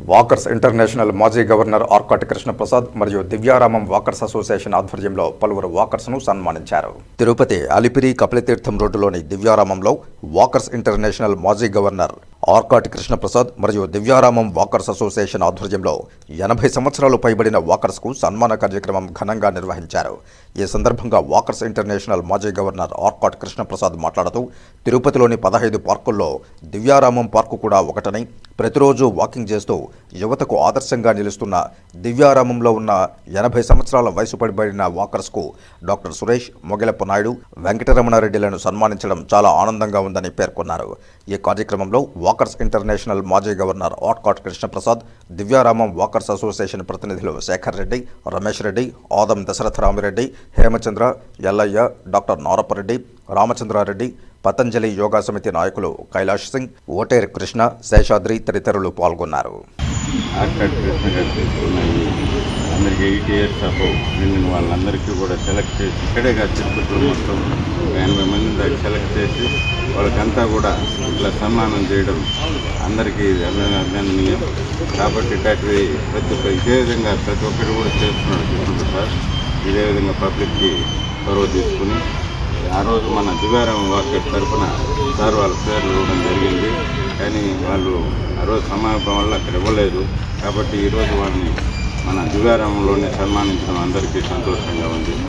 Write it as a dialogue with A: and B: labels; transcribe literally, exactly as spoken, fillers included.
A: Walkers international మాజీ governor Arkati Krishna Prasad మరియు Divyaramam walkers association ఆధ్వర్యంలో పలువురు వాకర్స్ను సన్మానించారు. తిరుపతి అలిపిరి కపిలతీర్థం రోడ్డులోని దివ్యారామంలో వాకర్స్ ఇంటర్నేషనల్ మాజీ గవర్నర్ ఆర్కాటి కృష్ణ ప్రసాద్ మరియు దివ్యారామం వాకర్స్ అసోసియేషన్ ఆధ్వర్యంలో ఎనభై సంవత్సరాలు పైబడిన వాకర్స్కు సన్మాన కార్యక్రమం ఘనంగా నిర్వహించారు. ఈ సందర్భంగా వాకర్స్ ఇంటర్నేషనల్ మాజీ గవర్నర్ ఆర్కాటి కృష్ణ ప్రసాద్ మాట్లాడుతూ తిరుపతిలోని పదహైదు పార్కుల్లో దివ్యారామం పార్కు కూడా ఒకటని, ప్రతిరోజు వాకింగ్ చేస్తూ యువతకు ఆదర్శంగా నిలుస్తున్న దివ్యారామంలో ఉన్న ఎనభై సంవత్సరాల వయసు పడిబడిన వాకర్స్కు డాక్టర్ సురేష్, మొగెలప్ప నాయుడు, వెంకటరమణారెడ్డిలను సన్మానించడం చాలా ఆనందంగా ఉందని పేర్కొన్నారు. ఈ కార్యక్రమంలో వాకర్స్ ఇంటర్నేషనల్ మాజీ governor Arkati Krishna Prasad, Divyaramam walkers association ప్రతినిధులు శేఖర్ రెడ్డి, రమేష్ రెడ్డి, ఆదం దశరథరామిరెడ్డి, హేమచంద్ర, ఎల్లయ్య, డాక్టర్ నారపరెడ్డి, రామచంద్రారెడ్డి, పతంజలి యోగా సమితి నాయకులు కైలాష్ సింగ్, ఓటేరు కృష్ణ, శేషాద్రి తదితరులు పాల్గొన్నారు.
B: ఆర్కాటి కృష్ణ గారు తీసుకున్నాయి అందరికీ ఎయిట్ ఇయర్స్ అబౌ నిండిన వాళ్ళందరికీ కూడా సెలెక్ట్ చేసి ఇక్కడే కాదు తిరుపతిలో మొత్తం ఎనభై మంది దాకా సెలెక్ట్ చేసి వాళ్ళకంతా కూడా ఇట్లా సన్మానం చేయడం అందరికీ అభినందనీయం. కాబట్టి ఇట్లాంటివి ప్రతి ఇదే విధంగా ప్రతి ఒక్కరు కూడా చేస్తున్నాడు కృష్ణ సార్. ఇదే విధంగా పబ్లిక్కి చొరవ తీసుకుని ఆ రోజు మన దివ్యారామం వాకర్స్ తరఫున సార్ వాళ్ళ పేర్లు ఇవ్వడం జరిగింది. కానీ వాళ్ళు ఆ రోజు సమావేశం వల్ల అక్కడ ఇవ్వలేదు. కాబట్టి ఈరోజు వాళ్ళని మన దివ్యారామంలోనే సన్మానించడం అందరికీ సంతోషంగా ఉంది.